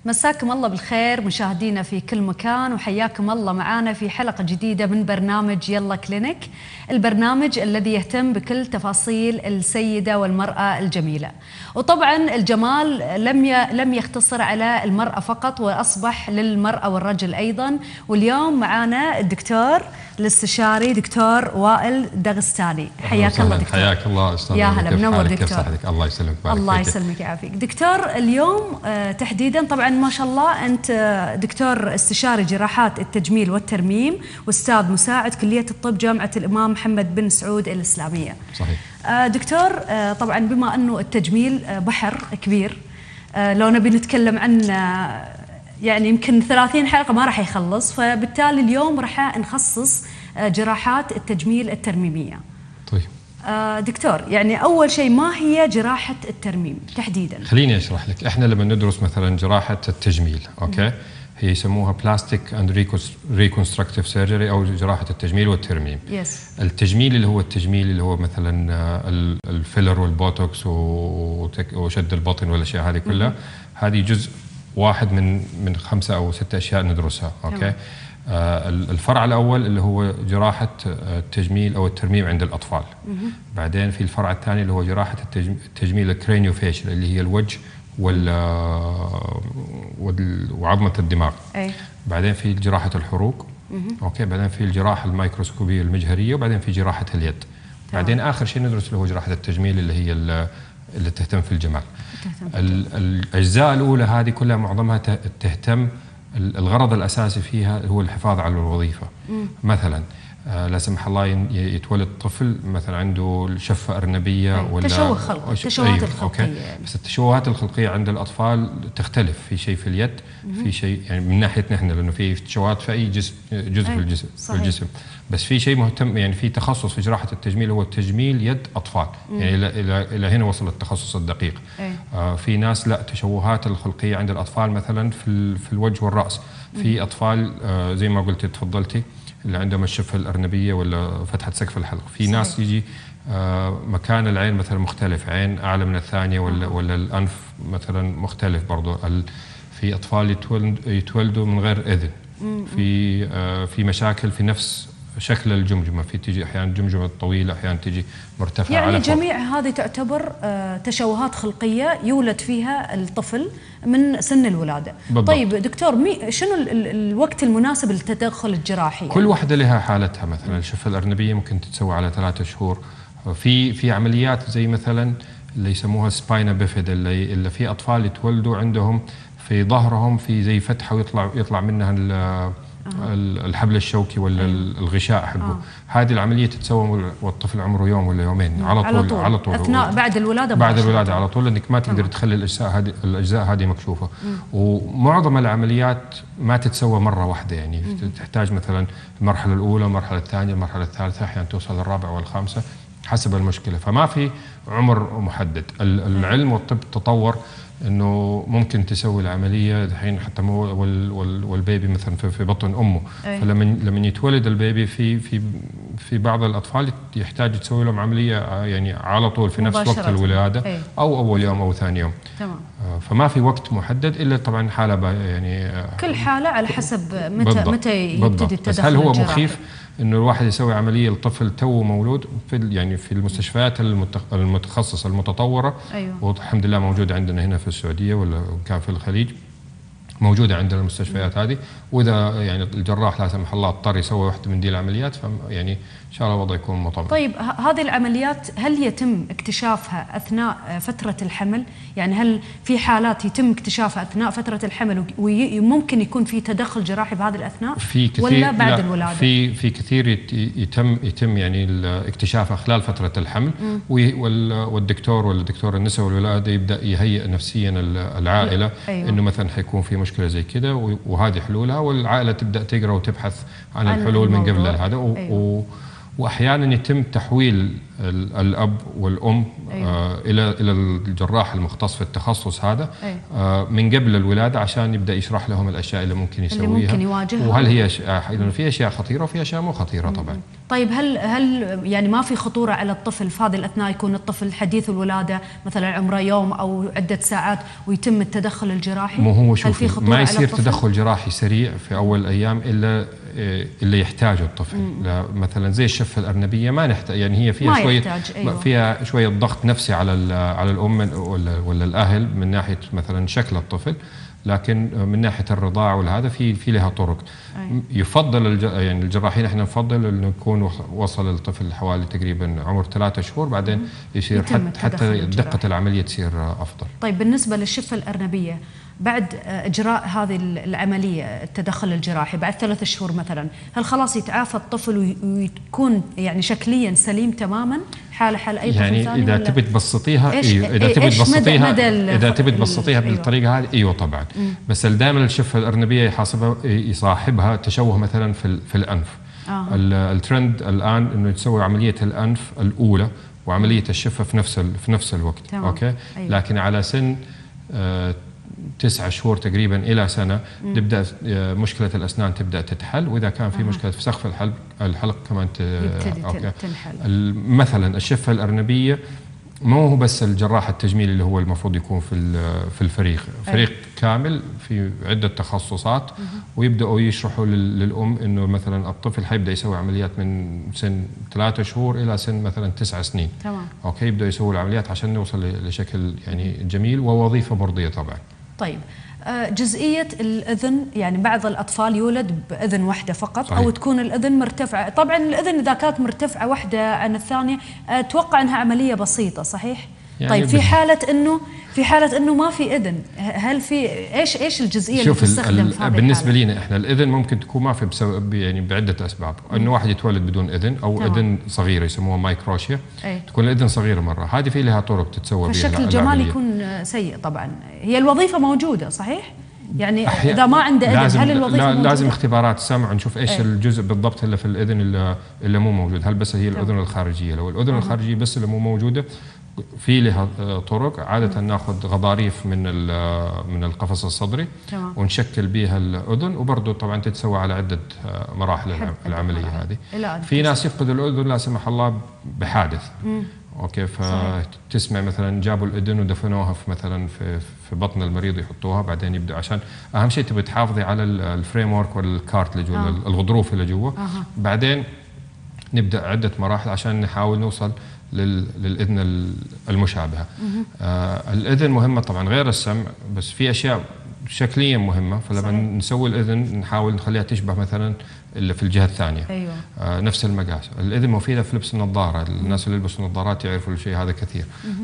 مساكم الله بالخير مشاهدينا في كل مكان، وحياكم الله معانا في حلقة جديدة من برنامج يلا كلينك، البرنامج الذي يهتم بكل تفاصيل السيدة والمرأة الجميلة. وطبعا الجمال لم يختصر على المرأة فقط، وأصبح للمرأة والرجل أيضا. واليوم معانا الدكتور الاستشاري دكتور وائل دغستاني. حياك الله دكتور. حياك الله استاذ. يا هلا، منور دكتور. كيف صحتك؟ الله يسلمك ويبارك الله يسلمك ويعافيك دكتور. اليوم تحديدا طبعا ما شاء الله انت دكتور استشاري جراحات التجميل والترميم، واستاذ مساعد كلية الطب جامعة الامام محمد بن سعود الاسلامية. صحيح. دكتور، طبعا بما انه التجميل بحر كبير، لو نبي نتكلم عنه يعني يمكن 30 حلقة ما راح يخلص، فبالتالي اليوم راح نخصص جراحات التجميل الترميمية. طيب دكتور، يعني أول شيء ما هي جراحة الترميم تحديدا؟ خليني أشرح لك. إحنا لما ندرس مثلا جراحة التجميل أوكي، هي يسموها بلاستيك اند ريكونستراكتيف سيرجري أو جراحة التجميل والترميم. التجميل اللي هو التجميل اللي هو مثلا الفيلر والبوتوكس وشد البطن والأشياء هذه كلها، هذه جزء واحد من 5 أو 6 أشياء ندرسها أوكي. الفرع الأول اللي هو جراحة التجميل أو الترميم عند الأطفال. بعدين في الفرع الثاني اللي هو جراحة التجميل الكرينيو فيشل اللي هي الوجه وعظمة الدماغ. بعدين في جراحة الحروق أوكي. بعدين في الجراحة الميكروسكوبية المجهرية، وبعدين في جراحة اليد. بعدين آخر شيء ندرس اللي هو جراحة التجميل اللي هي اللي تهتم في الجمال. الأجزاء الأولى هذه كلها معظمها تهتم، الغرض الأساسي فيها هو الحفاظ على الوظيفة. مثلا لا سمح الله يتولد طفل مثلا عنده الشفة أرنبية ولا تشوه خلقي، التشوهات الخلقية يعني. بس التشوهات الخلقية عند الأطفال تختلف، في شيء في اليد، في شيء يعني من ناحيتنا احنا لأنه في تشوهات في أي جزء في الجسم. بس في شيء مهتم يعني في تخصص في جراحة التجميل هو تجميل يد أطفال. يعني إلى هنا وصل التخصص الدقيق. في ناس لا، تشوهات الخلقية عند الأطفال مثلا في الوجه والرأس. في أطفال زي ما قلت تفضلتي اللي عندهم الشفة الأرنبية ولا فتحة سقف الحلق. في ناس يجي مكان العين مثلا مختلف، عين أعلى من الثانية ولا الأنف مثلا مختلف برضو. في أطفال يتولدوا من غير إذن. في مشاكل في نفس شكل الجمجمة، في تيجي أحيانا جمجمة طويلة، أحيانا تيجي مرتفعة يعني على فوق. جميع هذه تعتبر تشوهات خلقية يولد فيها الطفل من سن الولادة. بالضبط. طيب دكتور، شنو الوقت المناسب للتدخل الجراحي؟ كل واحدة لها حالتها. مثلا الشفة الأرنبية ممكن تتسوى على 3 شهور. في عمليات زي مثلا اللي يسموها سباينا بيفيد، اللي في أطفال يتولدوا عندهم في ظهرهم في زي فتحة ويطلع منها الحبل الشوكي ولا الغشاء حقه. هذه العملية تتسوى والطفل عمره يوم ولا يومين على طول أثناء بعد الولادة. بعد الولادة على طول، لأنك ما تقدر تخلي الأجزاء هذه مكشوفة. ومعظم العمليات ما تتسوى مرة واحدة، يعني تحتاج مثلا المرحلة الأولى، المرحلة الثانية، المرحلة الثالثة، أحيانا توصل للرابعة والخامسة حسب المشكلة. فما في عمر محدد. العلم والطب تطور انه ممكن تسوي العمليه الحين حتى والبيبي مثلا في بطن امه. فلما يتولد البيبي في بعض الاطفال يحتاج تسوي لهم عمليه يعني على طول في نفس وقت الولاده. او اول يوم او ثاني يوم. تمام. فما في وقت محدد الا طبعا حاله يعني كل حالة على حسب متى يبتدي التدخل. بس هل هو مخيف انه الواحد يسوي عمليه لطفل تو مولود في المستشفيات المتخصصه المتطوره؟ والحمد لله موجوده عندنا هنا في السعوديه ولا كان في الخليج، موجوده عندنا المستشفيات هذه. واذا يعني الجراح لا سمح الله اضطر يسوي واحده من دي العمليات، يعني ان شاء الله الوضع يكون مطمئن. طيب هذه العمليات هل يتم اكتشافها اثناء فتره الحمل؟ يعني هل في حالات يتم اكتشافها اثناء فتره الحمل وممكن يكون في تدخل جراحي بهذه الاثناء؟ في كثير ولا بعد الولاده؟ في كثير يتم يعني اكتشافها خلال فتره الحمل. والدكتور ولا دكتور النساء والولاده يبدا يهيئ نفسيا العائله. انه مثلا حيكون في مشكله زي كذا وهذه حلولها، والعائله تبدا تقرا وتبحث عن الحلول من قبل هذا. واحيانا يتم تحويل الاب والام الى الجراح المختص في التخصص هذا من قبل الولاده، عشان يبدا يشرح لهم الاشياء اللي ممكن يسويها، اللي ممكن يواجهها، وهل هي في اشياء خطيره وفي اشياء مو خطيره طبعا. طيب هل يعني ما في خطوره على الطفل في هذه الاثناء، يكون الطفل حديث الولاده مثلا عمره يوم او عده ساعات ويتم التدخل الجراحي؟ مو هو شوفي، ما يصير تدخل جراحي سريع في اول الايام الا اللي يحتاجه الطفل. مثلا زي الشفه الارنبيه ما نحتاج، يعني هي فيها شويه فيها شويه ضغط نفسي على الام ولا الاهل من ناحيه مثلا شكل الطفل، لكن من ناحيه الرضاعه والهذا في لها طرق. يفضل يعني الجراحين احنا نفضل انه يكون وصل الطفل حوالي تقريبا عمر 3 شهور، بعدين يصير حتى دقه العمليه تصير افضل. طيب بالنسبه للشفه الارنبيه، بعد اجراء هذه العمليه التدخل الجراحي بعد 3 شهور مثلا، هل خلاص يتعافى الطفل ويكون يعني شكليا سليم تماما حال اي طفل ثاني؟ يعني اذا تبي تبسطيها اذا تبي تبسطيها بالطريقه هذه ايوه طبعا. بس دائما الشفه الارنبيه يصاحبها تشوه مثلا في الانف. الترند الان انه تسوي عمليه الانف الاولى وعمليه الشفه في نفس الوقت. اوكي. لكن على سن 9 شهور تقريبا الى سنه تبدا مشكله الاسنان تبدا تتحل، واذا كان في مشكله في سقف الحلق كمان تنحل. مثلا الشفه الارنبيه مو هو بس الجراح التجميلي اللي هو المفروض يكون في الفريق، فريق كامل في عده تخصصات، ويبداوا يشرحوا للام انه مثلا الطفل حيبدا يسوي عمليات من سن 3 شهور الى سن مثلا 9 سنين. تمام. اوكي، يبداوا يسووا العمليات عشان نوصل لشكل يعني جميل ووظيفه مرضيه طبعا. طيب جزئية الأذن، يعني بعض الأطفال يولد بأذن واحدة فقط. صحيح. أو تكون الأذن مرتفعة. طبعا الأذن إذا كانت مرتفعة واحدة عن الثانية أتوقع أنها عملية بسيطة، صحيح؟ يعني طيب في حالة إنه ما في أذن، هل في إيش الجزئية اللي تستخدم في هذه بالنسبة لنا إحنا الأذن ممكن تكون ما في بسبب يعني بعدة أسباب. إنه واحد يتولد بدون أذن أو أذن صغيرة يسموها مايكروشيا. تكون الأذن صغيرة مرة، هذه في لها طرق تتسوى بها. فالشكل الجمالي يكون سيء طبعا. هي الوظيفة موجودة صحيح؟ يعني إذا ما عنده أذن هل الوظيفة موجودة؟ لازم اختبارات سمع نشوف إيش الجزء بالضبط اللي في الأذن اللي مو موجود. هل بس هي الأذن الخارجية؟ لو الأذن الخارجية بس اللي مو موجودة في لها طرق. عادة ناخذ غضاريف من القفص الصدري. تمام. ونشكل بها الأذن، وبرضه طبعا تتسوى على عدة مراحل العملية هذه. في ناس يفقدوا الأذن لا سمح الله بحادث. اوكي، فتسمع مثلا جابوا الأذن ودفنوها مثلا في بطن المريض يحطوها، بعدين يبدأ عشان اهم شيء تبي تحافظي على الفريم ورك والكارت اللي جوا الغضروف اللي جوا. بعدين نبدأ عدة مراحل عشان نحاول نوصل للأذن المشابهة. الأذن مهمة طبعا غير السمع، بس في أشياء شكليا مهمة. فلما نسوي الأذن نحاول نخليها تشبه مثلا اللي في الجهة الثانية. أيوة. نفس المقاس. الأذن مفيدة في لبس النظارة، الناس اللي يلبسوا نظارات يعرفوا الشيء هذا كثير.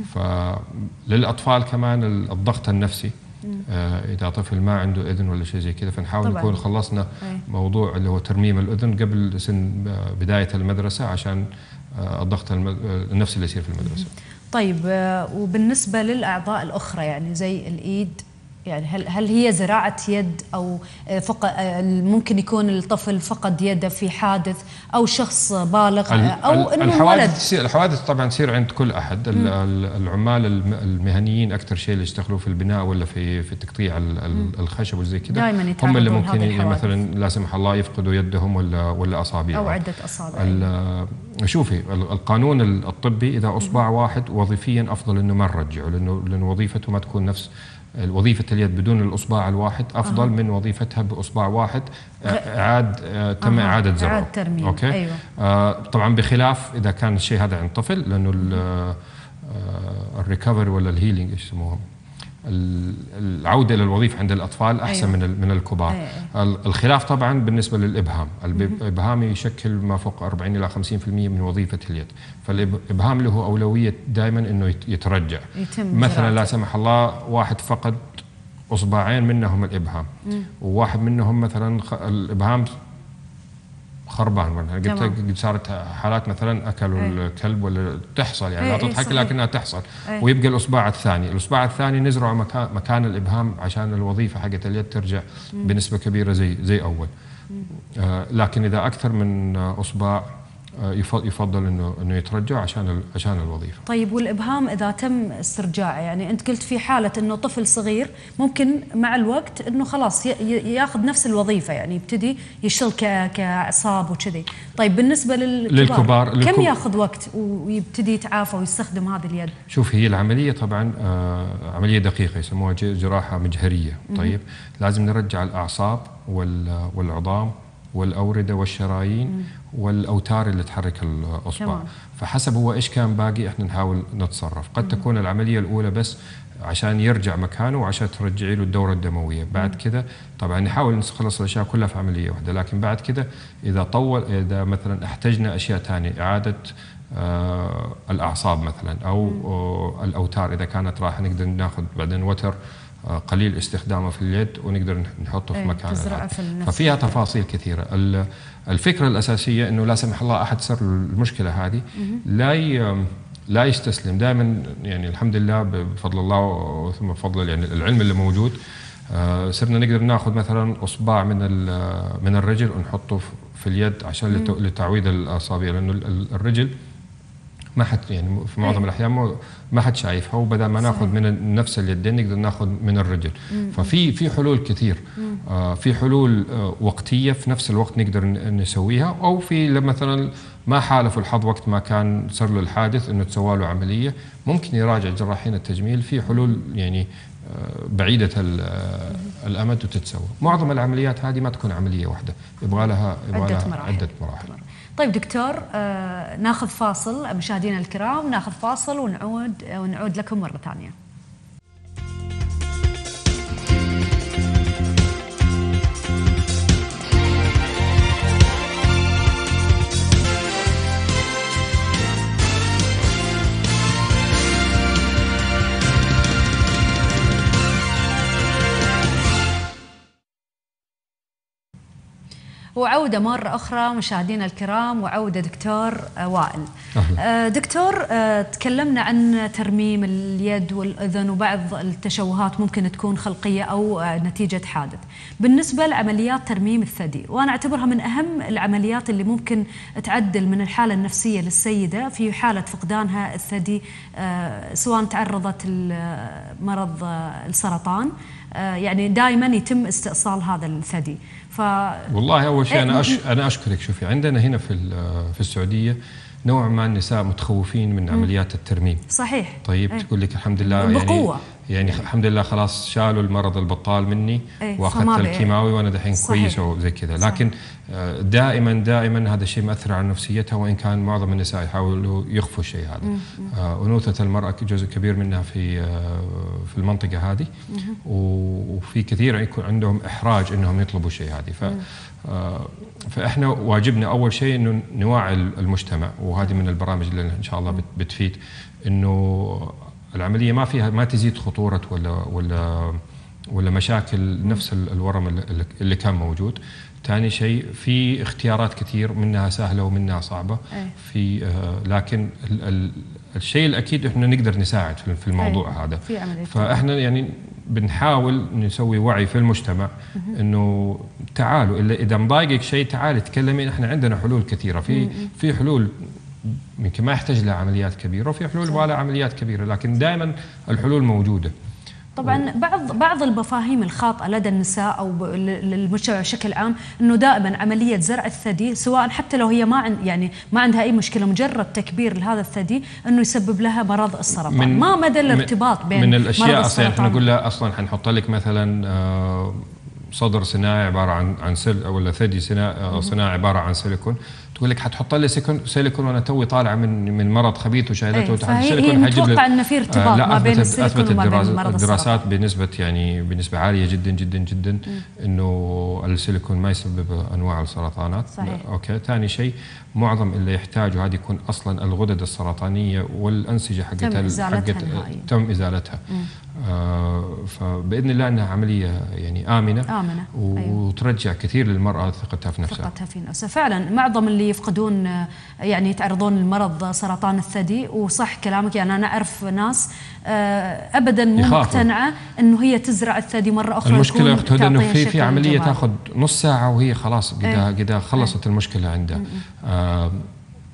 فللأطفال كمان الضغط النفسي، إذا طفل ما عنده أذن ولا شيء زي كذا، فنحاول نكون خلصنا موضوع اللي هو ترميم الأذن قبل سن بداية المدرسة، عشان الضغط النفسي اللي يصير في المدرسة. طيب وبالنسبة للأعضاء الأخرى يعني زي الإيد، يعني هل هي زراعة يد أو ممكن يكون الطفل فقد يده في حادث أو شخص بالغ أو إنه ولد؟ الحوادث طبعا تصير عند كل أحد. العمال المهنيين أكثر شيء اللي يشتغلوا في البناء ولا في تقطيع الخشب وزي كذا، هم اللي ممكن مثلا لا سمح الله يفقدوا يدهم ولا أصابعهم أو عدة أصابع. شوفي القانون الطبي إذا أصبع واحد وظيفيا أفضل إنه ما نرجعه، لأنه وظيفته ما تكون نفس وظيفة اليد بدون الإصبع الواحد أفضل من وظيفتها بإصبع واحد تم إعادة زرعه. إعادة ترميم. أوكي. أيوة. طبعا بخلاف إذا كان الشيء هذا عند طفل، لأنه الريكفري ولا الهيلينج إيش يسموهم، العودة إلى الوظيفة عند الأطفال أحسن. أيوة. من الكبار. أيوة. الخلاف طبعا بالنسبة للإبهام. الإبهام يشكل ما فوق 40 إلى 50% من وظيفة اليد، فالإبهام له أولوية دائما إنه يترجع. مثلا لا سمح الله واحد فقد أصبعين منهم الإبهام، وواحد منهم مثلا الإبهام خربان. قد صارت حالات مثلا اكلوا الكلب ولا تحصل، يعني لا تضحك لكنها تحصل. ويبقى الاصبع الثاني نزرعه مكان الابهام عشان الوظيفه حقت اليد ترجع بنسبه كبيره زي اول. لكن اذا اكثر من اصبع يفضل انه يترجع عشان الوظيفه. طيب والابهام اذا تم استرجاعه، يعني انت قلت في حاله انه طفل صغير ممكن مع الوقت انه خلاص ياخذ نفس الوظيفه، يعني يبتدي يشتغل كاعصاب وكذي. طيب بالنسبه للكبار كم ياخذ وقت ويبتدي يتعافى ويستخدم هذه اليد؟ شوف، هي العمليه طبعا عمليه دقيقه يسموها جراحه مجهريه. طيب لازم نرجع الاعصاب والعظام والأوردة والشرايين والأوتار اللي تحرك الأصبع. فحسب هو إيش كان باقي إحنا نحاول نتصرف. قد تكون العملية الأولى بس عشان يرجع مكانه وعشان ترجعي له الدورة الدموية. بعد كده طبعا نحاول نخلص الأشياء كلها في عملية واحدة، لكن بعد كده إذا مثلا احتجنا أشياء ثانية، إعادة الأعصاب مثلا أو الأوتار إذا كانت راح، نقدر ناخذ بعدين وتر قليل استخدامه في اليد ونقدر نحطه في مكان. ففيها تفاصيل كثيرة. الفكرة الأساسية أنه لا سمح الله أحد صار المشكلة هذه لا يستسلم دائما. يعني الحمد لله بفضل الله وثم بفضل يعني العلم اللي موجود، صرنا نقدر ناخذ مثلا أصبع من الرجل ونحطه في اليد عشان لتعويض الأصابع، لأنه الرجل ما حد يعني في معظم الأحيان ما حد شايفها، وبدل ما ناخذ من نفس اليدين نقدر ناخذ من الرجل. ففي حلول كثير. في حلول وقتية في نفس الوقت نقدر نسويها، أو في مثلا ما حالفوا الحظ وقت ما كان صار له الحادث إنه تسوى له عملية، ممكن يراجع جراحين التجميل في حلول يعني بعيدة الأمد وتتسوى. معظم العمليات هذه ما تكون عملية واحدة، يبغى لها عدة مراحل. طيب دكتور، ناخذ فاصل مشاهدينا الكرام، ناخذ فاصل ونعود لكم مرة ثانية. وعودة مرة أخرى مشاهدينا الكرام، وعودة دكتور وائل. دكتور، تكلمنا عن ترميم اليد والأذن وبعض التشوهات ممكن تكون خلقية أو نتيجة حادث. بالنسبة لعمليات ترميم الثدي، وأنا أعتبرها من أهم العمليات اللي ممكن تعدل من الحالة النفسية للسيدة في حالة فقدانها الثدي، سواء تعرضت لمرض السرطان، يعني دائما يتم استئصال هذا الثدي. والله أول شيء أنا أشكرك. شوفي، عندنا هنا في السعودية نوع ما النساء متخوفين من عمليات الترميم. صحيح. طيب تقول لك الحمد لله بقوة. يعني الحمد لله خلاص شالوا المرض البطال مني واخذت الكيماوي وانا دحين كويسه وزي كذا. لكن دائما هذا الشيء مأثر على نفسيتها، وان كان معظم النساء يحاولوا يخفوا الشيء هذا. انوثه المراه جزء كبير منها في المنطقه هذه، وفي كثير يكون عندهم احراج انهم يطلبوا الشيء هذه. فاحنا واجبنا اول شيء انه نوعي المجتمع، وهذه من البرامج اللي ان شاء الله بتفيد انه العمليه ما تزيد خطوره ولا مشاكل نفس الورم اللي كان موجود. ثاني شيء، في اختيارات كثير، منها سهله ومنها صعبه. لكن الشيء الاكيد احنا نقدر نساعد في الموضوع هذا. فاحنا يعني بنحاول نسوي وعي في المجتمع انه تعالوا، اذا مضايقك شيء تعالي تكلمي، احنا عندنا حلول كثيره. في حلول يمكن ما يحتاج لها عمليات كبيره، وفي حلول ولا عمليات كبيره، لكن دائما الحلول موجوده. طبعا بعض المفاهيم الخاطئه لدى النساء او للمجتمع بشكل عام، انه دائما عمليه زرع الثدي، سواء حتى لو هي ما عندها اي مشكله، مجرد تكبير لهذا الثدي انه يسبب لها مرض السرطان. ما مدى الارتباط بين من الاشياء مرض السرطان؟ احنا نقول لها اصلا حنحط لك مثلا صدر صناعي عباره عن ولا ثدي صناعي عباره عن سيليكون، تقول لك حتحط لي سيليكون وانا توي طالعه من مرض خبيث وشايلته تحت السيليكون. متوقع ان في ارتباط ما بين السيليكون وما بين مرض الدراسات بنسبه عاليه جدا جدا جدا انه السيليكون ما يسبب انواع السرطانات. صحيح. اوكي. ثاني شيء، معظم اللي يحتاجوا هذه يكون اصلا الغدد السرطانيه والانسجه حقتها تم ازالتها. فباذن الله انها عمليه يعني امنه وترجع كثير للمراه ثقتها في نفسها. فعلا معظم اللي يفقدون يعني يتعرضون لمرض سرطان الثدي، وصح كلامك، يعني انا اعرف ناس ابدا مو مقتنعه انه هي تزرع الثدي مره اخرى. المشكله يا اخت هدى انه في عمليه تاخذ نص ساعه وهي خلاص قد خلصت المشكله عندها.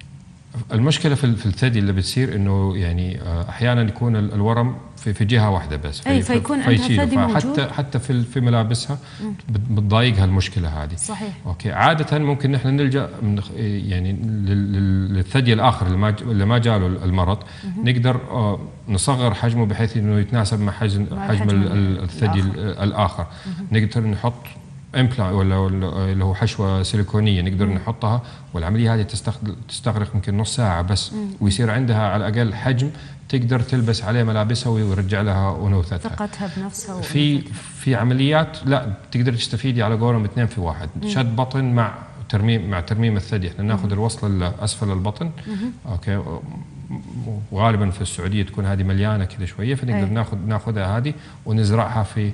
المشكله في الثدي اللي بتصير انه يعني احيانا يكون الورم في جهه واحده بس، فيكون عندها ثدي موجود، حتى في ملابسها بتضايقها المشكله هذه. صحيح. اوكي، عاده ممكن نحن نلجا يعني للثدي الاخر اللي ما جاله المرض، نقدر نصغر حجمه بحيث انه يتناسب مع حجم الثدي الآخر. نقدر نحط امبلانت ولا اللي هو حشوه سيليكونيه نقدر نحطها، والعمليه هذه تستغرق يمكن نص ساعه بس، ويصير عندها على الاقل حجم تقدر تلبس عليه ملابسها ويرجع لها انوثتها، ثقتها بنفسها. في عمليات لا تقدر تستفيدي على قولهم 2 في 1، شد بطن مع ترميم الثدي. احنا ناخذ الوصله اسفل البطن، اوكي، وغالبا في السعوديه تكون هذه مليانه كذا شويه، فنقدر ناخذها هذه ونزرعها في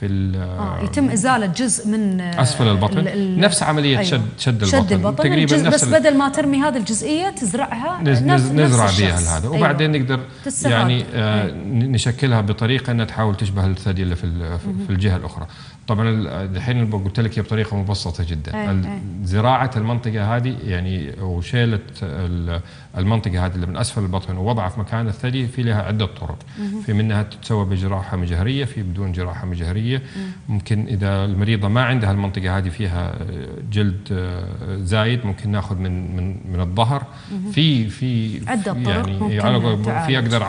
يتم ازاله جزء من اسفل البطن، نفس عمليه شد البطن تقريبا نفس، بس بدل ما ترمي هذه الجزئيه تزرعها نزرع بها هذا، وبعدين نقدر يعني نشكلها بطريقه انها تحاول تشبه الثدي اللي في الجهه الاخرى. طبعا الحين قلت لك هي بطريقه مبسطه جدا. زراعه المنطقه هذه يعني وشيله المنطقه هذه اللي من اسفل البطن ووضعها في مكان الثدي في لها عده طرق. في منها تتسوى بجراحه مجهريه، في بدون جراحه مجهريه. ممكن اذا المريضه ما عندها المنطقه هذه فيها جلد زايد ممكن ناخذ من الظهر. في عده طرق يعني في اقدر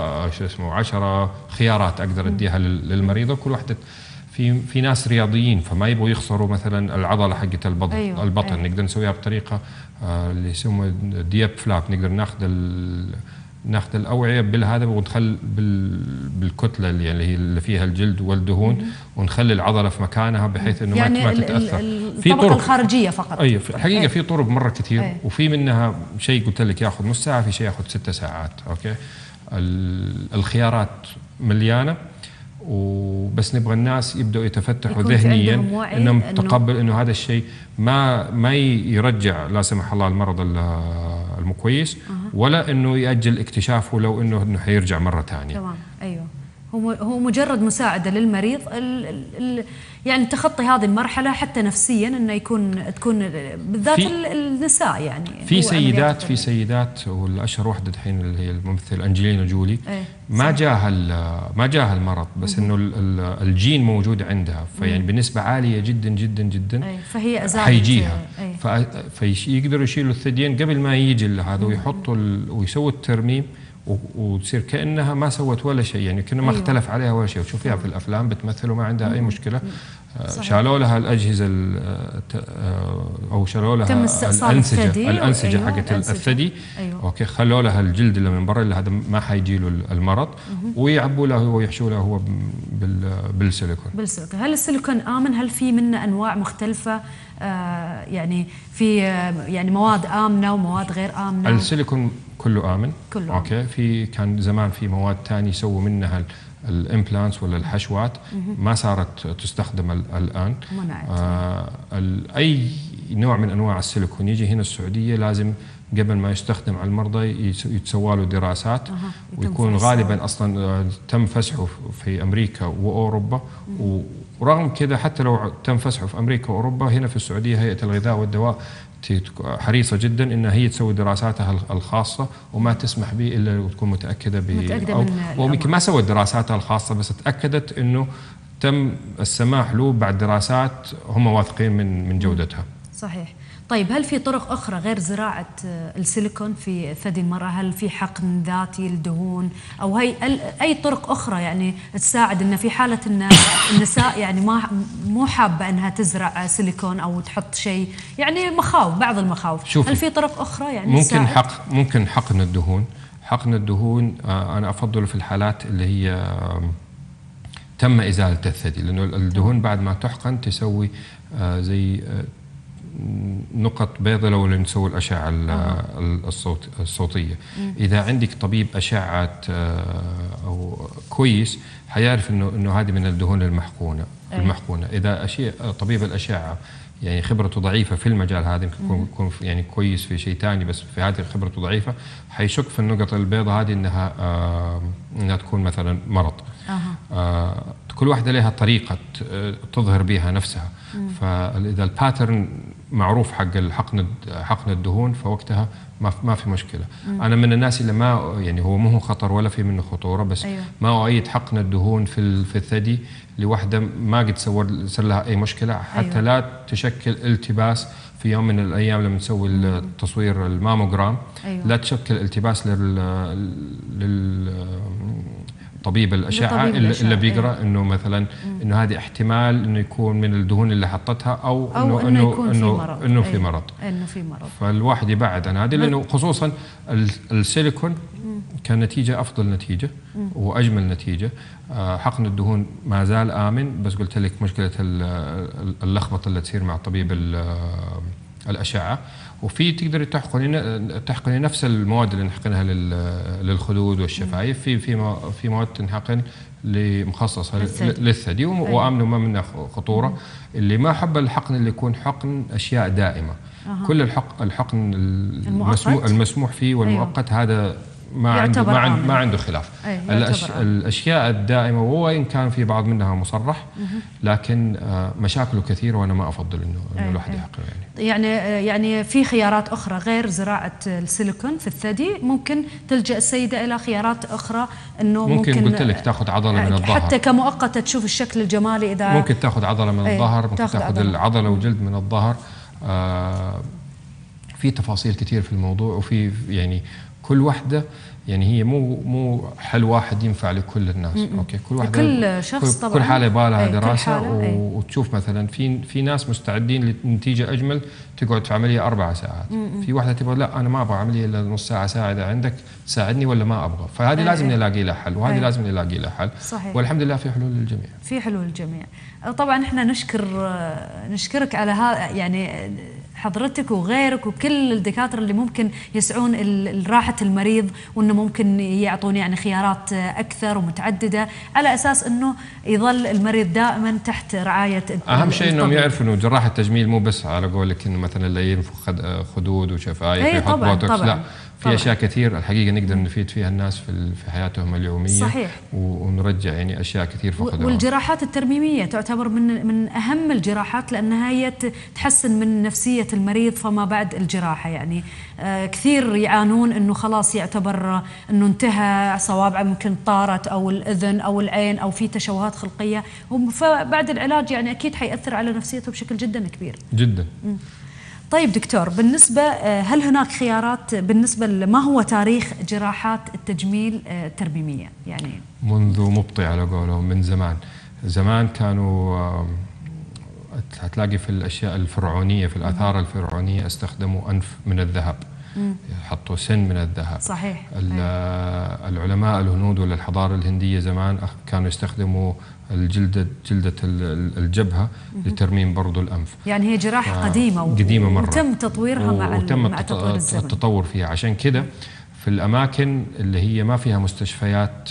10 خيارات اقدر اديها للمريضه، كل واحده في ناس رياضيين فما يبغوا يخسروا مثلا العضله حقت البطن. نقدر نسويها بطريقه اللي يسموها دياب فلاب، نقدر ناخذ الاوعيه بالهذا وندخل بالكتله اللي فيها الجلد والدهون، ونخلي العضله في مكانها بحيث انه يعني ما تتاثر. في الطبقه الخارجيه فقط. ايوه الحقيقه في طرق مره كثير، وفي منها شيء قلت لك ياخذ نص ساعه، في شيء ياخذ 6 ساعات. اوكي، الخيارات مليانه، وبس نبغى الناس يبدأوا يتفتحوا ذهنيا انهم تقبل انه هذا الشيء ما يرجع لا سمح الله المرض المكويس، ولا انه يأجل اكتشافه لو انه حيرجع مرة ثانية. تمام. ايوه، هو مجرد مساعدة للمريض يعني تخطي هذه المرحلة حتى نفسيا، انه تكون بالذات النساء. يعني في سيدات والاشهر واحدة الحين اللي هي الممثل أنجلينا جولي، ما جاها المرض، بس انه الجين موجود عندها، فيعني بنسبة عالية جدا جدا جدا فهي حيجيها. فيقدروا يشيلوا الثديين قبل ما يجي هذا، ويحطوا ويسووا الترميم، وتصير كأنها ما سوت ولا شيء، يعني كأنه ما اختلف عليها ولا شيء. وتشوفيها في الأفلام بتمثل وما عندها أي مشكلة. شالوا لها الأجهزة أو شالوا لها الأنسجة حقت الثدي. أوكي، خلوا لها الجلد اللي من برا اللي هذا ما حيجي له المرض، ويعبوا له ويحشوا له هو بالسيليكون. هل السيليكون آمن؟ هل في منه أنواع مختلفة؟ يعني في يعني مواد آمنة ومواد غير آمنة؟ السيليكون كله آمن. اوكي، كان زمان في مواد ثانيه يسووا منها الامبلانتس ولا الحشوات، ما صارت تستخدم الان. اي نوع من انواع السيليكون يجي هنا السعوديه لازم قبل ما يستخدم على المرضى يتسوى له دراسات، ويكون غالبا اصلا تم فسحه في امريكا واوروبا. ورغم كذا حتى لو تم فسحه في امريكا واوروبا، هنا في السعوديه هيئه الغذاء والدواء حريصة جدا انها هي تسوي دراساتها الخاصة، وما تسمح به الا وتكون متأكدة ويمكن ما سوت دراساتها الخاصة، بس تأكدت انه تم السماح له بعد دراسات هم واثقين من جودتها. صحيح. طيب، هل في طرق أخرى غير زراعة السيليكون في ثدي المرأة؟ هل في حقن ذاتي للدهون أو أي طرق أخرى يعني تساعد إن في حالة إن النساء يعني مو حابة إنها تزرع سيليكون أو تحط شيء، يعني بعض المخاوف؟ هل في طرق أخرى يعني ممكن حقن الدهون. حقن الدهون أنا أفضل في الحالات اللي هي تم إزالة الثدي، لأنه الدهون بعد ما تحقن تسوي زي نقط بيضاء لو نسوي الأشعة الصوتية. إذا عندك طبيب أشعة أو كويس حيعرف إنه هذه من الدهون المحقونة. إذا طبيب الأشعة يعني خبرته ضعيفة في المجال هذا، يكون يعني كويس في شيء ثاني بس في هذه خبرته ضعيفة، حيشك في النقط البيضاء هذه إنها تكون مثلا مرض. كل واحدة لها طريقة تظهر بها نفسها. فإذا الباترن معروف حق حقن الدهون، فوقتها ما في مشكله. انا من الناس اللي ما يعني هو مو خطر ولا في منه خطوره، بس أيوه. ما اؤيد حقن الدهون في الثدي لوحده ما قد صار لها اي مشكله، حتى أيوه. لا تشكل التباس في يوم من الايام لما نسوي التصوير الماموجرام. أيوه. لا تشكل التباس طبيب الاشعه اللي بيقرا انه مثلا انه هذه احتمال انه يكون من الدهون اللي حطتها او انه في مرض. فالواحد يبعد عن هذه، لانه خصوصا السيليكون كنتيجه افضل نتيجه واجمل نتيجه. حقن الدهون ما زال امن، بس قلت لك مشكله اللخبطه اللي تصير مع طبيب الاشعه. وفي تقدري تحقني نفس المواد اللي نحقنها للخدود والشفايف، في مواد تنحقن مخصصه للثدي وامن وما منها خطوره. اللي ما حب الحقن اللي يكون حقن اشياء دائمه. كل الحقن المسموح فيه والمؤقت هذا ما عنده خلاف. الاشياء الدائمه وان كان في بعض منها مصرح، لكن مشاكله كثيره وانا ما افضل انه الواحد يحقنه. يعني في خيارات اخرى غير زراعه السيليكون في الثدي، ممكن تلجا السيده الى خيارات اخرى، انه ممكن قلت لك تاخذ عضله من الظهر حتى كمؤقته تشوف الشكل الجمالي. اذا ممكن تاخذ عضله من الظهر، ممكن تاخذ العضله وجلد من الظهر. في تفاصيل كثير في الموضوع، وفي يعني كل واحدة يعني هي مو حل واحد ينفع لكل الناس. اوكي، كل واحدة كل شخص طبعا كل حالة يبغى لها دراسة وتشوف مثلا في ناس مستعدين لنتيجة اجمل تقعد في عملية 4 ساعات. في واحدة تبغى لا انا ما ابغى عملية الا نص ساعة ساعة، اذا عندك تساعدني ولا ما ابغى. فهذه لازم نلاقي لها حل، وهذه لازم نلاقي لها حل. صحيح. والحمد لله في حلول للجميع. في حلول للجميع. طبعا احنا نشكرك على هذا، يعني حضرتك وغيرك وكل الدكاتره اللي ممكن يسعون راحه المريض، وانه ممكن يعطون يعني خيارات اكثر ومتعدده، على اساس انه يظل المريض دائما تحت رعايه اهم شيء انهم يعرفوا انه جراح التجميل مو بس على قولك انه مثلا اللي ينفخ خدود وشفايف يحط بوتوكس، لا في اشياء كثير الحقيقه نقدر نفيد فيها الناس في حياتهم اليوميه. صحيح. ونرجع يعني اشياء كثير فقدوها. والجراحات الترميميه تعتبر من اهم الجراحات، لانها هي تحسن من نفسيه المريض فما بعد الجراحه. يعني كثير يعانون انه خلاص يعتبر انه انتهى، صوابعه ممكن طارت او الاذن او العين او في تشوهات خلقيه، فبعد العلاج يعني اكيد حيأثر على نفسيته بشكل جدا كبير. جدا. طيب دكتور، بالنسبة هل هناك خيارات بالنسبة ما هو تاريخ جراحات التجميل الترميمية؟ يعني منذ مبطي على قولهم، من زمان كانوا هتلاقي في الأشياء الفرعونية، في الآثار الفرعونية استخدموا أنف من الذهب، حطوا سن من الذهب. صحيح. العلماء الهنود ولا الحضارة الهندية زمان كانوا يستخدموا جلدة الجبهة لترميم برضو الأنف. يعني هي جراحة قديمة مرة، وتم تطويرها مع تطوير الزمن. التطور فيها. عشان كده في الأماكن اللي هي ما فيها مستشفيات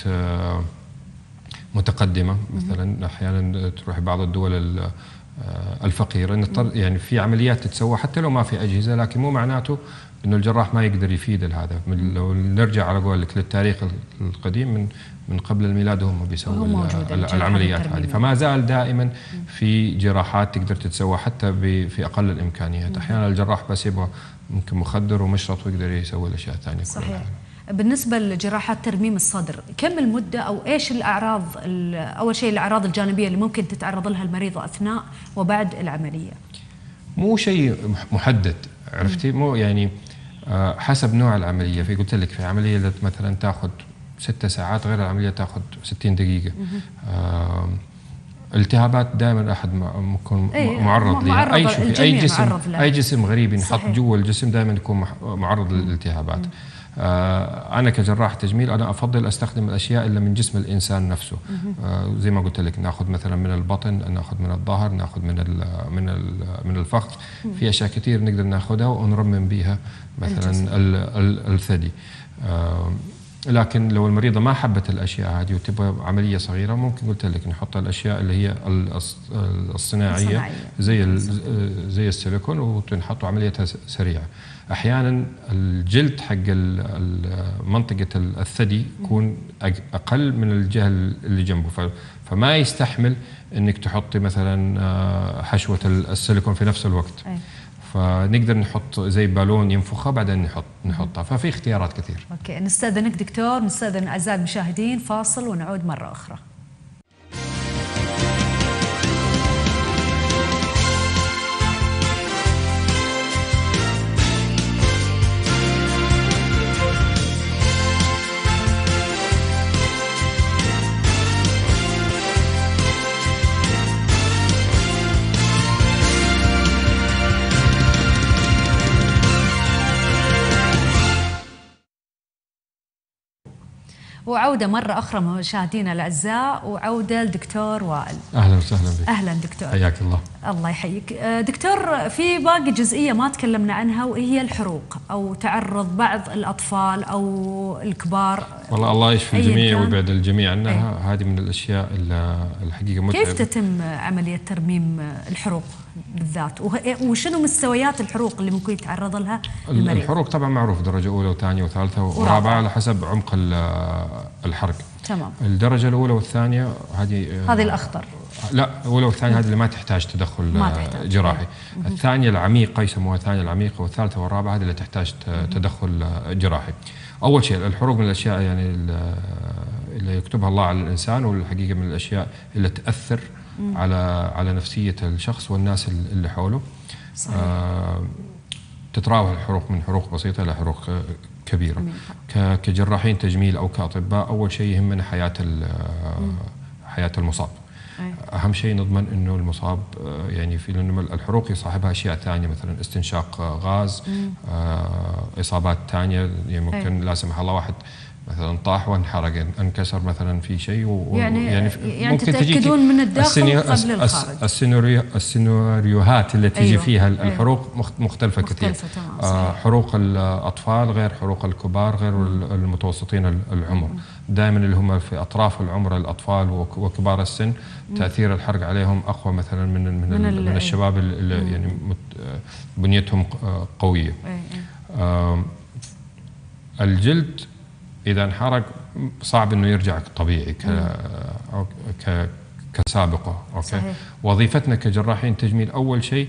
متقدمة، مثلا أحيانا تروح بعض الدول الفقيرة يعني في عمليات تتسوى حتى لو ما في أجهزة، لكن مو معناته إنه الجراح ما يقدر يفيد هذا. لو نرجع على قولك للتاريخ القديم، من قبل الميلاد هم بيسووا العمليات هذه. فما زال دائما في جراحات تقدر تتسوى حتى في أقل الإمكانيات. أحيانا الجراح بس يبغى ممكن مخدر ومشرط ويقدر يسوي الأشياء الثانية. صحيح. بالنسبة لجراحات ترميم الصدر، كم المدة أو إيش الأعراض؟ أول شيء الأعراض الجانبية اللي ممكن تتعرض لها المريضة أثناء وبعد العملية. مو شيء محدد، عرفتي؟ مو يعني حسب نوع العملية. في قلت لك في عملية مثلا تاخذ 6 ساعات، غير العملية تاخذ 60 دقيقة. التهابات دائما احد ممكن معرض لها. اي جسم غريب ينحط جوا الجسم دائما يكون معرض للالتهابات. أنا كجراح تجميل أنا أفضل أستخدم الأشياء اللي من جسم الإنسان نفسه. زي ما قلت لك، ناخذ مثلا من البطن، ناخذ من الظهر، ناخذ من الفخذ. في أشياء كثير نقدر ناخذها ونرمم بها مثلا الثدي. لكن لو المريضة ما حبت الأشياء هذه وتبغى عملية صغيرة، ممكن قلت لك نحط الأشياء اللي هي الصناعية زي السيليكون، وتنحط عمليتها سريعة. أحيانا الجلد حق منطقة الثدي يكون أقل من الجهة اللي جنبه، فما يستحمل أنك تحطي مثلا حشوة السيليكون في نفس الوقت. فنقدر نحط زي بالون ينفخها بعدين نحطها، ففي اختيارات كثير. اوكي، نستأذنك دكتور، نستأذن اعزائي المشاهدين، فاصل ونعود مرة أخرى. وعودة مرة أخرى مشاهدينا الأعزاء، وعودة الدكتور وائل. أهلا وسهلا بك. أهلا دكتور، حياك الله. الله يحييك دكتور. في باقي جزئية ما تكلمنا عنها وهي الحروق أو تعرض بعض الأطفال أو الكبار. والله الله يشفي الجميع ويبعد الجميع عنها. هذه من الأشياء الحقيقة متعبة. كيف تتم عملية ترميم الحروق بالذات، وشنو مستويات الحروق اللي ممكن يتعرض لها المريض؟ الحروق طبعا معروف درجة أولى وثانية وثالثة ورابعة على حسب عمق الحرق. تمام. الدرجة الأولى والثانية هذه الأخطر. لا، الأولى والثانية هذه اللي ما تحتاج تدخل جراحي. الثانية العميقة يسموها الثانية العميقة، والثالثة والرابعة هذه اللي تحتاج تدخل جراحي. أول شيء الحروق من الأشياء يعني اللي يكتبها الله على الإنسان، والحقيقة من الأشياء اللي تأثر على نفسية الشخص والناس اللي حوله. تتراوح الحروق من حروق بسيطة إلى حروق كبيرة. كجراحين تجميل أو كأطباء، أول شيء يهمنا حياة المصاب. أهم شيء نضمن إنه المصاب يعني في، لأنه الحروق يصاحبها أشياء ثانية مثلا استنشاق غاز، إصابات ثانية، يعني ممكن لا سمح الله واحد مثلا طاح وانحرق، انكسر مثلا في شيء، يعني ممكن تتأكدون من الداخل قبل الخارج. السيناريوهات اللي تجي فيها الحروق مختلفة كثير. حروق الأطفال غير حروق الكبار غير المتوسطين العمر. دائما اللي هم في أطراف العمر الأطفال وكبار السن تأثير الحرق عليهم أقوى مثلا من الشباب اللي يعني بنيتهم قوية. الجلد إذا انحرق صعب إنه يرجع طبيعي كسابقه. أوكي. صحيح. وظيفتنا كجراحين تجميل أول شيء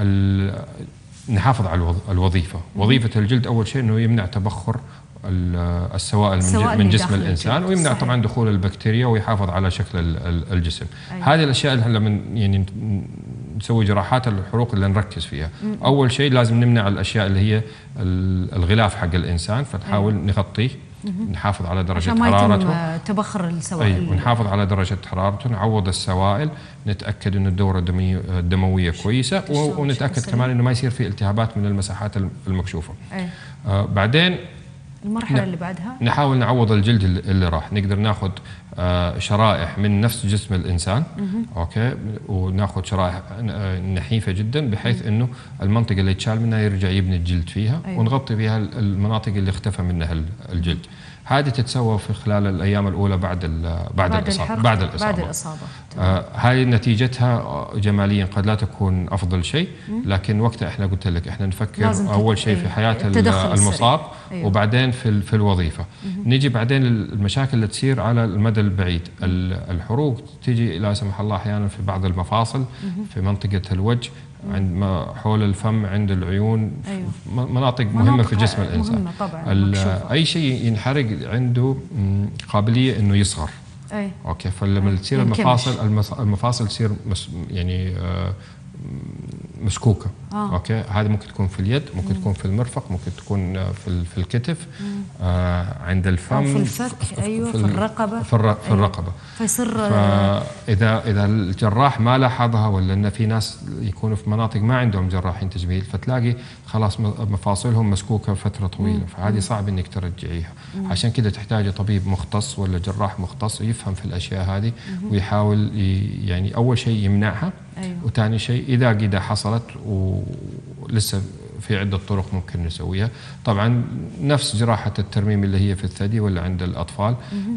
نحافظ على الوظيفة. وظيفة الجلد أول شيء إنه يمنع تبخر السوائل من جسم الإنسان، ويمنع طبعا دخول البكتيريا، ويحافظ على شكل الجسم. هذه الأشياء اللي لما يعني نسوي جراحات الحروق اللي نركز فيها. أول شيء لازم نمنع الأشياء اللي هي الغلاف حق الإنسان، فتحاول نغطيه، نحافظ على درجة حرارته، تبخر السوائل، ونحافظ على درجة حرارته، نعوض السوائل، نتأكد إنه الدورة الدموية كويسة، ونتأكد كمان إنه ما يصير في التهابات من المساحات المكشوفة. بعدين المرحلة اللي بعدها نحاول نعوض الجلد اللي راح. نقدر ناخذ شرائح من نفس جسم الإنسان، أوكي، وناخذ شرائح نحيفة جدا بحيث إنه المنطقة اللي تشال منها يرجع يبني الجلد فيها. ونغطي بها المناطق اللي اختفى منها الجلد. هذه تتسوى في خلال الأيام الأولى بعد الإصابة. هاي نتيجتها جماليا قد لا تكون أفضل شيء، لكن وقتها إحنا قلت لك إحنا نفكر أول شيء في حياة المصاب، وبعدين في الوظيفة. نيجي بعدين المشاكل اللي تصير على المدى البعيد. الحروق تيجي لا سمح الله أحيانا في بعض المفاصل، في منطقة الوجه، عند حول الفم، عند العيون. مناطق مهمة في جسم الإنسان. أي شيء ينحرق عنده قابلية إنه يصغر. أوكي. فلما تصير المفاصل تصير يعني مسكوكة. أوكي. هذه ممكن تكون في اليد، ممكن تكون في المرفق، ممكن تكون في الكتف، عند الفم، في الفك، في الرقبة، في الرقبة. فيصير إذا الجراح ما لاحظها، ولا إن في ناس يكونوا في مناطق ما عندهم جراحين تجميل، فتلاقي خلاص مفاصلهم مسكوكة فترة طويلة، فهذه صعب إنك ترجعيها. عشان كده تحتاج طبيب مختص ولا جراح مختص يفهم في الأشياء هذه، ويحاول يعني أول شيء يمنعها. وثاني شيء إذا حصلت ولسه في عدة طرق ممكن نسويها. طبعا نفس جراحة الترميم اللي هي في الثدي ولا عند الأطفال،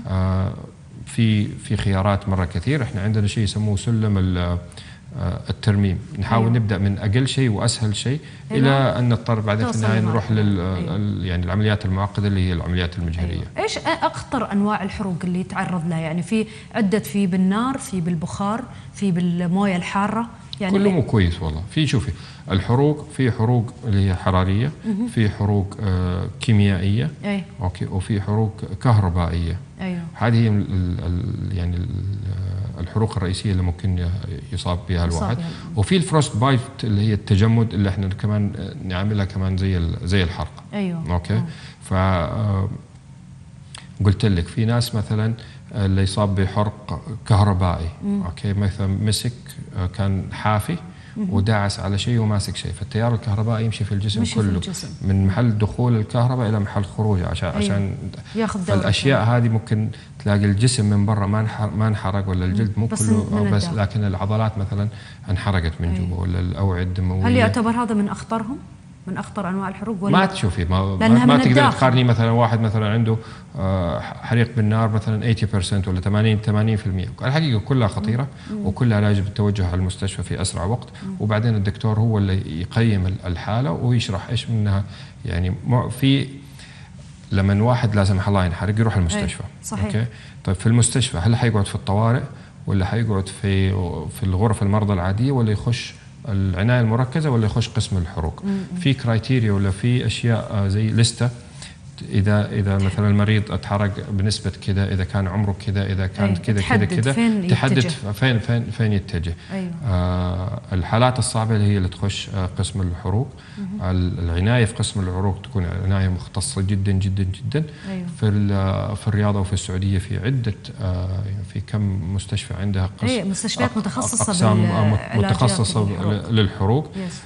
في خيارات مرة كثير. احنا عندنا شيء يسموه سلم الترميم. نحاول نبدأ من أقل شيء وأسهل شيء إلى أن نضطر بعدين في النهاية نروح يعني العمليات المعقدة اللي هي العمليات المجهرية. إيش أخطر أنواع الحروق اللي يتعرض لها؟ يعني في عدة، في بالنار، في بالبخار، في بالموية الحارة، يعني كله مو كويس والله. في شوفي الحروق، في حروق اللي هي حراريه، في حروق كيميائيه، اوكي، وفي حروق كهربائيه. هذه هي يعني الحروق الرئيسيه اللي ممكن يصاب بها الواحد. وفي الفروست بايت اللي هي التجمد اللي احنا كمان نعملها كمان زي الحرق. اوكي. ف قلت لك في ناس مثلا اللي يصاب بحرق كهربائي، اوكي، مثلا مسك كان حافي وداعس على شيء وماسك شيء، فالتيار الكهربائي يمشي في الجسم كله، من محل دخول الكهرباء الى محل خروجه عشان ياخذ فالاشياء هذه ممكن تلاقي الجسم من برا ما انحرق، ولا الجلد مو كله بس، لكن العضلات مثلا انحرقت من جوا، ولا الاوعيه الدمويه. هل يعتبر هذا من اخطرهم؟ من اخطر انواع الحروق ولا ما تشوفي ما تقدر تقارني مثلا واحد مثلا عنده حريق بالنار مثلا 80% ولا 80%. الحقيقه كلها خطيره وكلها لازم التوجه على المستشفى في اسرع وقت، وبعدين الدكتور هو اللي يقيم الحاله ويشرح ايش منها. يعني في لما واحد لا سمح الله ينحرق يروح المستشفى. صحيح. اوكي. طيب في المستشفى هل حيقعد في الطوارئ ولا حيقعد في الغرف المرضى العاديه، ولا يخش العناية المركزة، ولا يخش قسم الحروق؟ في كرايتيريا ولا في أشياء زي لستة، إذا مثلا المريض اتحرق بنسبة كذا، إذا كان عمره كذا، إذا كان كذا كذا كذا، تحدد فين يتجه. الحالات الصعبة اللي هي اللي تخش قسم الحروق. العناية في قسم الحروق تكون عناية مختصة جدا جدا جدا. في الرياضة وفي السعودية في عدة في كم مستشفى عندها قسم، مستشفيات متخصصة أقسام متخصصة للحروق.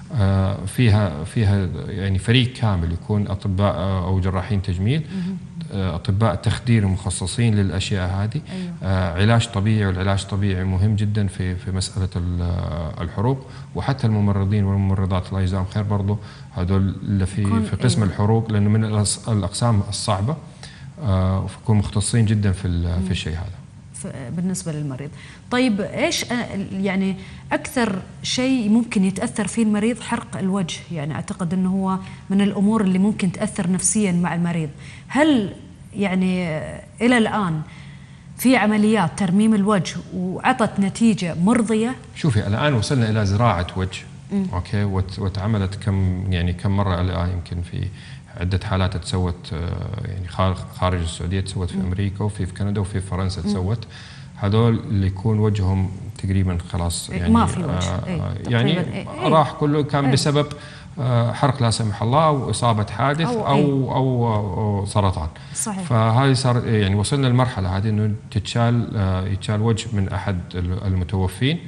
فيها يعني فريق كامل يكون أطباء أو جراحين تجميل، أطباء تخدير مخصصين للأشياء هذه. علاج طبيعي، والعلاج الطبيعي مهم جدا في مسألة الحروق. وحتى الممرضين والممرضات الله يجزاهم خير برضو، هذول اللي في قسم الحروق، لأنه من الأقسام الصعبة، ويكونوا مختصين جدا في الشيء هذا بالنسبة للمريض. طيب إيش يعني أكثر شيء ممكن يتأثر فيه المريض؟ حرق الوجه، يعني أعتقد أنه هو من الأمور اللي ممكن تأثر نفسيا مع المريض. هل يعني إلى الآن في عمليات ترميم الوجه وعطت نتيجة مرضية؟ شوفي الآن وصلنا إلى زراعة وجه، أوكي، وتعملت كم مرة الآن، يمكن في عدة حالات تسوت يعني خارج السعودية، تسوت في أمريكا وفي كندا وفي فرنسا تسوت. هذول اللي يكون وجههم تقريبا خلاص يعني ما في وجه، يعني راح كله، كان بسبب حرق لا سمح الله، أو إصابة حادث أو سرطان. صحيح. فهذه صار يعني وصلنا للمرحلة هذه إنه يتشال وجه من أحد المتوفين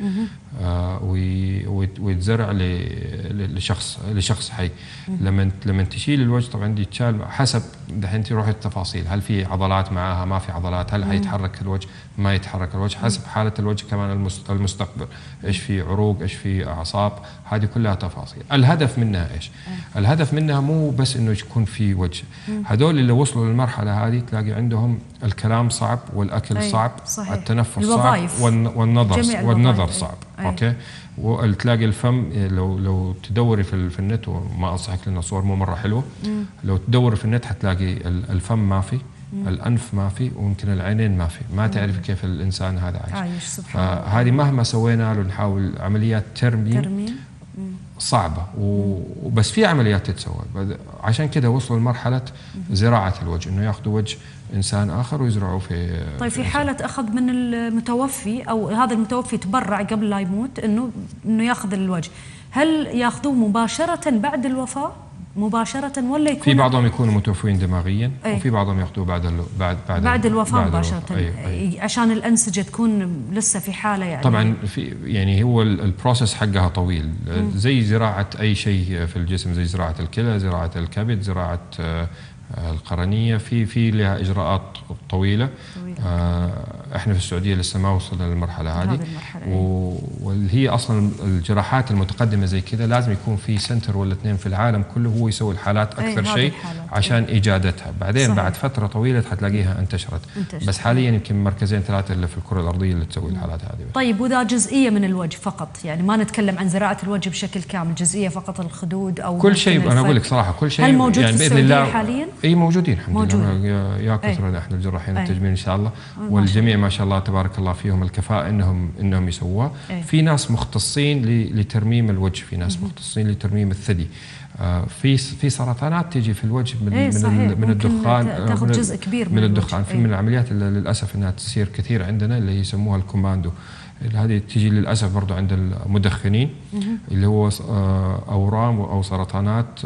ويتزرع لشخص حي. لما تشيل الوجه طبعا يتشال حسب دحين تروح التفاصيل، هل في عضلات معاها، ما في عضلات، هل حيتحرك الوجه، ما يتحرك الوجه، حسب حالة الوجه كمان المستقبل، ايش في عروق، ايش في اعصاب، هذه كلها تفاصيل. الهدف منها ايش؟ الهدف منها مو بس انه يكون في وجه. هذول اللي وصلوا للمرحلة هذه تلاقي عندهم الكلام صعب، والاكل صعب، صحيح. التنفس صعب، والنظر صعب. اوكي. وتلاقي الفم، لو تدوري في النت، وما انصحك لان الصور مو مره حلوه، لو تدوري في النت حتلاقي الفم ما في، الانف ما في، ويمكن العينين ما في، ما تعرف كيف الانسان هذا عايش. فهذه مهما سوينا له نحاول عمليات ترميم صعبة، وبس في عمليات تتسوى. عشان كده وصلوا لمرحلة زراعة الوجه، انه ياخذوا وجه انسان اخر ويزرعوه في. طيب في حالة اخذ من المتوفي، او هذا المتوفي تبرع قبل لا يموت انه ياخذ الوجه، هل ياخذوه مباشرة بعد الوفاة مباشرة، ولا يكون في بعضهم يكونوا متوفين دماغيا، وفي بعضهم ياخذوه بعد الوفاة مباشرة؟ عشان الأنسجة تكون لسه في حالة يعني. طبعا يعني هو البروسيس حقها طويل، زي زراعة أي شيء في الجسم، زي زراعة الكلى، زراعة الكبد، زراعة القرنية، في لها إجراءات طويلة. احنا في السعودية لسه ما وصلنا للمرحلة هذه، واللي هي اصلا الجراحات المتقدمة زي كذا لازم يكون في سنتر ولا اثنين في العالم كله هو يسوي الحالات اكثر شيء عشان اجادتها. بعدين صحيح. بعد فترة طويلة حتلاقيها انتشرت. بس حاليا يمكن مركزين ثلاثة اللي في الكرة الارضية اللي تسوي الحالات هذه. طيب وذا جزئية من الوجه فقط، يعني ما نتكلم عن زراعة الوجه بشكل كامل، جزئية فقط الخدود او كل شيء؟ انا اقول لك صراحة كل شيء. هل موجود يعني في السعودية حاليا؟ اي موجودين الحمد لله، يا كثر احنا الجراحين التجميل ان شاء الله، والجميع ما شاء الله تبارك الله فيهم الكفاءة انهم يسووها. في ناس مختصين لترميم الوجه، في ناس مختصين لترميم الثدي. في سرطانات تيجي في الوجه من الدخان، تاخذ جزء كبير من الدخان. في من العمليات اللي للاسف انها تصير كثير عندنا اللي يسموها الكوماندو، هذه تيجي للاسف برضو عند المدخنين، اللي هو اورام او سرطانات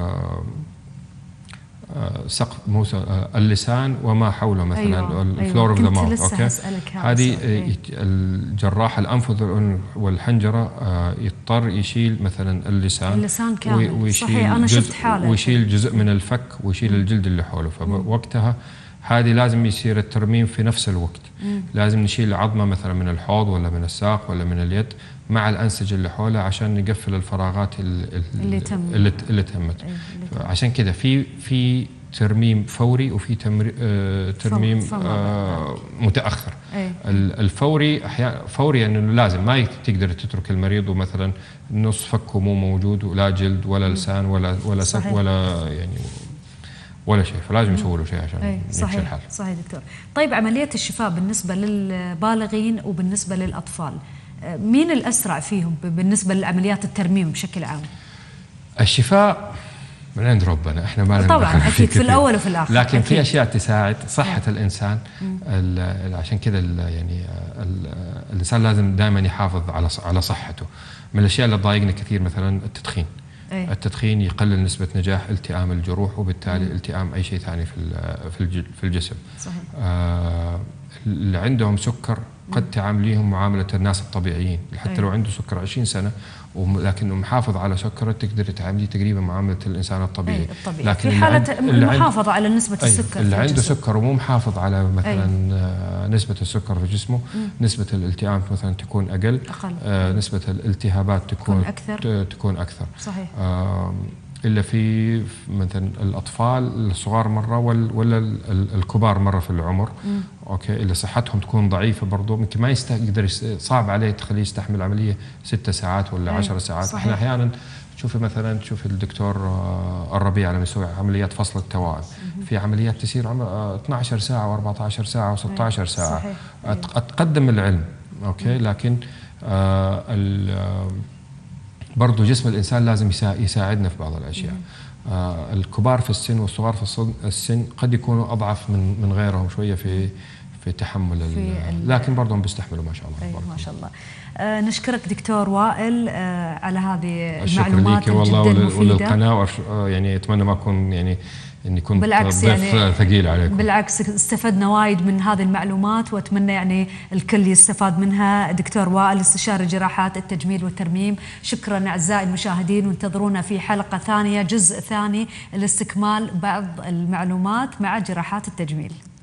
سقف اللسان وما حوله، مثلا الفلور اوف ذا ماوث. اوكي، هذه الجراح الانف والحنجره يضطر يشيل مثلا اللسان كامل. ويشيل أنا شفت حالة ويشيل جزء من الفك ويشيل الجلد اللي حوله. فوقتها هذه لازم يصير الترميم في نفس الوقت. لازم نشيل عظمه مثلا من الحوض ولا من الساق ولا من اليد مع الانسجه اللي حولها عشان نقفل الفراغات اللي تمت. عشان كده في ترميم فوري وفي ترميم متاخر. الفوري احيانا فوري يعني انه لازم ما تقدر تترك المريض ومثلا نص فكه مو موجود ولا جلد ولا لسان ولا سك ولا شيء، فلازم يسووا له شيء عشان يمشي الحال. صحيح دكتور. طيب عملية الشفاء بالنسبة للبالغين وبالنسبة للأطفال، مين الأسرع فيهم بالنسبة لعمليات الترميم بشكل عام؟ الشفاء من عند ربنا، احنا ما طبعا اكيد في الاول وفي الاخر، لكن في اشياء تساعد صحة الانسان. عشان كذا يعني الانسان لازم دائما يحافظ على صحته. من الاشياء اللي تضايقنا كثير مثلا التدخين. التدخين يقلل نسبة نجاح التئام الجروح وبالتالي التئام أي شيء ثاني في الجسم. صحيح. اللي عندهم سكر قد تعامليهم معاملة الناس الطبيعيين، حتى لو عنده سكر 20 سنة ولكنه محافظ على سكره تقدر تعامليه تقريبا معاملة الإنسان الطبيعي. لكن في حالة المحافظة على نسبة السكر اللي عنده سكر ومو محافظ على مثلا نسبة السكر في جسمه، نسبة الالتئام مثلا تكون أقل. نسبة الالتهابات تكون أكثر. صحيح. إلا في مثلا الأطفال الصغار مرة ولا الكبار مرة في العمر. أوكي، اللي صحتهم تكون ضعيفة برضو ممكن ما يقدر، صعب عليه تخليه يستحمل عملية 6 ساعات ولا 10 ساعات. صحيح. احنا أحيانا تشوفي الدكتور الربيع لما يسوي عمليات فصل التوائم، في عمليات تسير 12 ساعة و14 ساعة و16 ساعة. صحيح. أتقدم العلم. أوكي، لكن برضو جسم الإنسان لازم يساعدنا في بعض الأشياء. الكبار في السن والصغار في السن قد يكونوا أضعف من غيرهم شوية في تحمل لكن برضو بيستحملوا ما شاء الله. ما شاء الله. نشكرك دكتور وائل على هذه جدا المعلومات مفيدة. وللقناة، يعني أتمنى ما أكون يعني اني كنت بالعكس ضيف ثقيل عليكم. بالعكس استفدنا وايد من هذه المعلومات واتمنى يعني الكل يستفاد منها. دكتور وائل، استشاري جراحات التجميل والترميم، شكرا اعزائي المشاهدين، وانتظرونا في حلقة ثانية جزء ثاني لاستكمال بعض المعلومات مع جراحات التجميل.